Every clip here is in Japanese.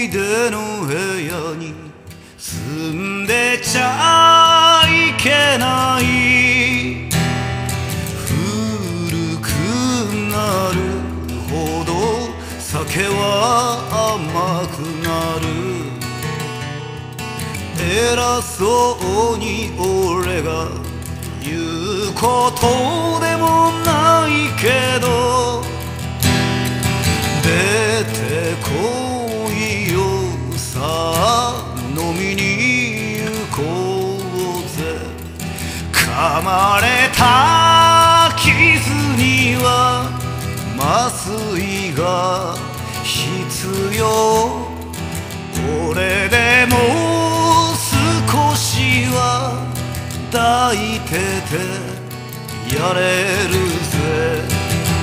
い出の部屋に住んでちゃいけない。古くなるほど酒は甘くなる。偉そうに俺が言うことでもないけど、出てこいよさあ飲みに行こうぜ。噛まれた傷には麻酔が必要。俺でも少しは抱いててやれるぜ。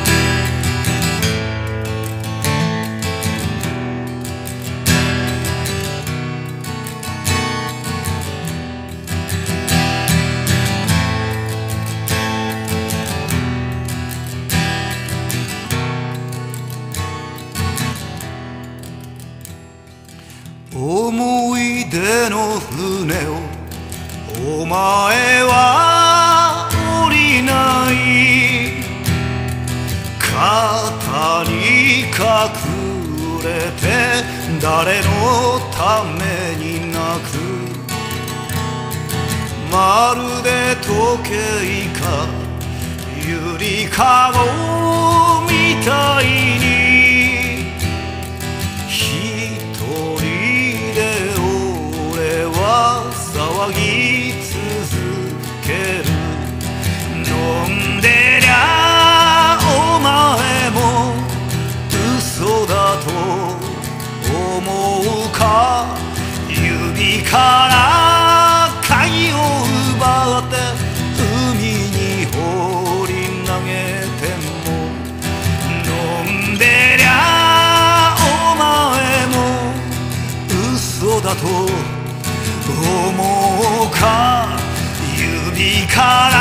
思い出の船をお前は降りない。肩に隠れて誰のために泣く。まるで時計かゆりかごみたいに騒ぎ続ける。飲んでりゃお前も嘘だと思うか。指から鍵を奪って海に放り投げても、飲んでりゃお前も嘘だと思うか。指から